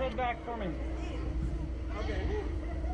head back for me. Okay.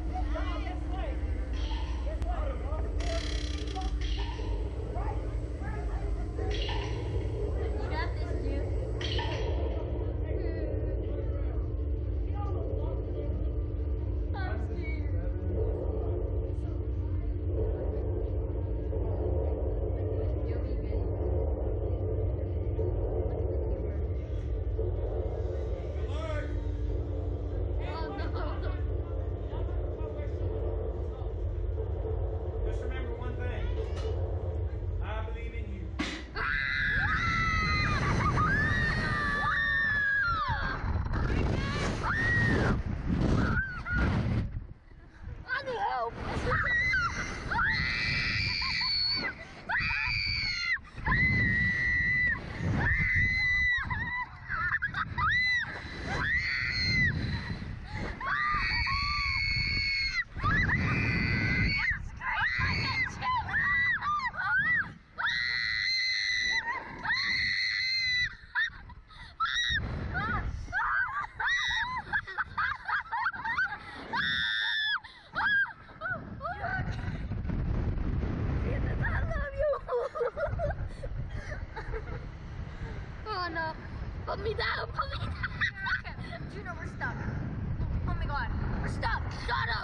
Oh no, put me down, put me down. Juno, we're stuck. Oh my god, we're stuck. Shut up.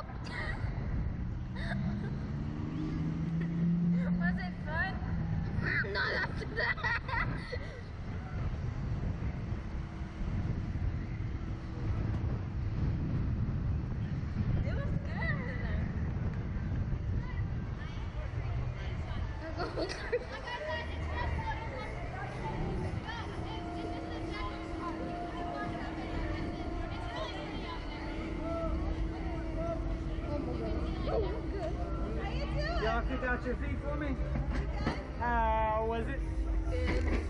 Was it fun? Not after that. It was good. Y'all kick out your feet for me? How was it? Good.